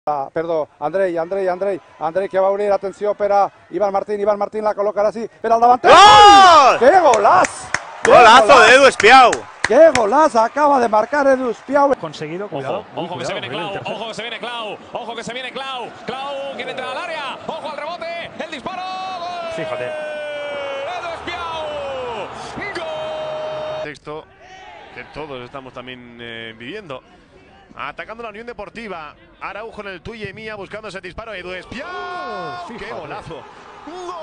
Perdó, Andrei que va a unir, atenció per a Iván Martín la col·locarà així, per al davanter. ¡Gol! ¡Qué golazo! ¡Golazo de Edu Espiau! ¡Qué golazo acaba de marcar Edu Espiau! Conseguido, cuidado. Ojo que se viene Clau, ojo que se viene Clau, ojo que se viene Clau. Clau quiere entrar al área, ojo al rebote, el disparo. ¡Gol! Fíjate. Edu Espiau. ¡Gol! Texto que todos estamos también viviendo. Atacando la Unión Deportiva. Araujo en el tuyo y mía buscando ese disparo. Edu Espiau. ¡Qué golazo! ¡Gol!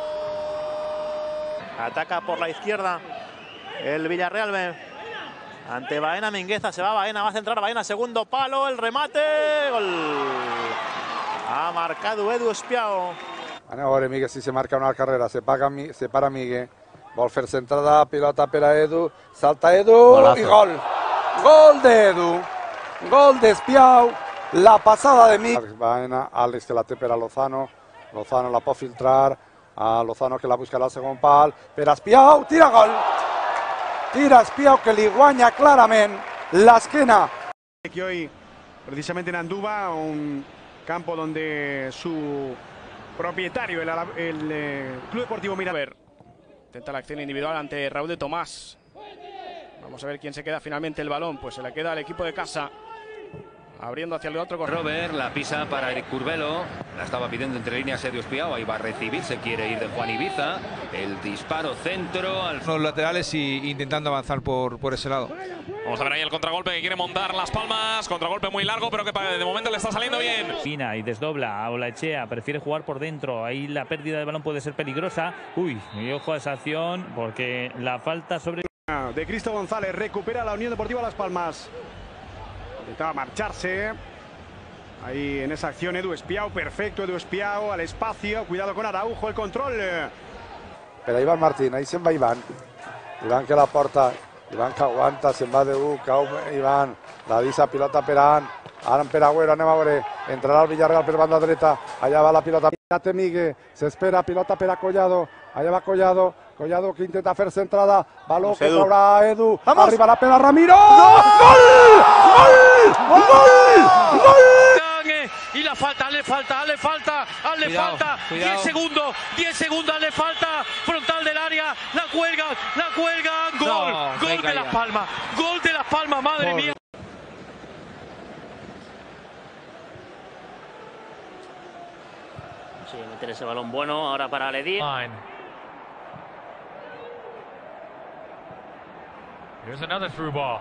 Ataca por la izquierda el Villarreal B. Ante Baena Mingueza. Se va Baena. Va a centrar Baena. Segundo palo. El remate. Gol. Ha marcado Edu Espiau. Anem a veure, Miguel, si se marca una carrera. Se para Miguel. Vol fer centrada. Pilota per a Edu. Salta Edu. Golazo. I gol. Gol d'Edu. Gol d'Espiau. La passada de Miguel. Baena, Àlex que la té per a Lozano. Lozano la pot filtrar. A Lozano que la buscarà al segon pal. Per a Espiau. Tira gol. Tira Espiau que li guanya clarament l'esquena. Que hoy, precisamente en Andúba, un campo donde su propietario, el Club Deportivo Miraflores, Intenta la acción individual ante Raúl de Tomás. Vamos a ver quién se queda finalmente el balón. Pues se le queda al equipo de casa. Abriendo hacia el otro. Robert la pisa para Eric Curbelo. La estaba pidiendo entre líneas Edu Espiau. Ahí va a recibir. Se quiere ir de Juan Ibiza. El disparo centro. Los laterales y intentando avanzar por ese lado. Vamos a ver ahí el contragolpe que quiere montar Las Palmas. Contragolpe muy largo, pero que de momento le está saliendo bien. Fina y desdobla a Olaechea. Prefiere jugar por dentro. Ahí la pérdida de balón puede ser peligrosa. Uy, y ojo a esa acción porque la falta sobre... de Cristo González. Recupera la Unión Deportiva Las Palmas. Intentaba marcharse. Ahí en esa acción Edu Espiau. Perfecto Edu Espiau al espacio. Cuidado con Araujo. El control. Per a Iván Martín. Ahí se'n va Iván. Iván que la porta. Iván que aguanta. Se'n va d'U. Cau Iván. La deixa pilota per a Ara per Agüero. Anem a veure. Entrarà el Villarreal per banda dreta. Allà va la pilota. Té Miguel. S'espera. Pilota per a Collado. Allà va Collado. Collado que intenta fer centrada. Baló que traurà Edu. Arribarà per a Ramiro. ¡Gol! ¡Gol! ¡Gol! ¡Gol! Y la falta, le falta. Cuidado. 10 segundos, le falta. Frontal del área, la cuelgan. Gol, No, gol de Las Palmas. Gol de Las Palmas, madre mía. Sí, meter ese balón bueno ahora para Ledi. Here's another through ball.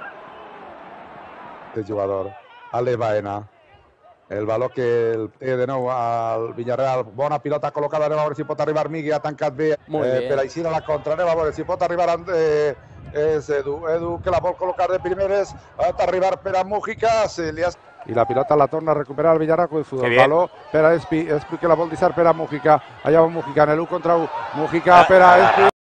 El jugador, Ale Baena. El valor que el té de nou al Villarreal. Bona pilota col·locada. Anem a veure si pot arribar Migui. Ha tancat bé per així a la contra. Anem a veure si pot arribar és Edu. Edu que la vol col·locar de primeres. Pot arribar per a Mújica. I la pilota la torna a recuperar el Villarreal. El valor per a Espi. Espi que la vol deixar per a Mújica. Allà va Mújica en l'1 contra 1. Mújica per a Espi.